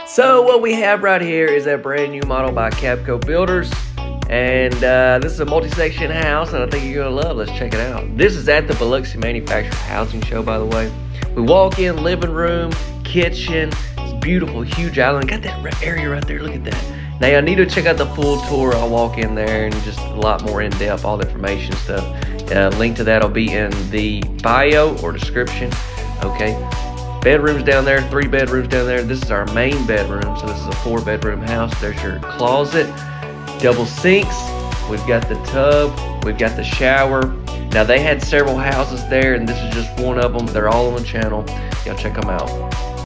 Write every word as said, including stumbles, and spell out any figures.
So what we have right here is a brand new model by Cavco Builders, and uh, this is a multi-section house, and I think you're gonna love. Let's check it out. This is at the Biloxi Manufactured Housing Show, by the way. We walk in, living room, kitchen. It's beautiful, huge island. Got that area right there. Look at that. Now I need to check out the full tour. I'll walk in there and just a lot more in depth, all the information stuff. Uh, link to that will be in the bio or description. Okay. Bedrooms down there, three bedrooms down there. This is our main bedroom, so this is a four bedroom house. There's your closet, double sinks. We've got the tub, we've got the shower. Now they had several houses there, and this is just one of them. They're all on the channel. Y'all check them out.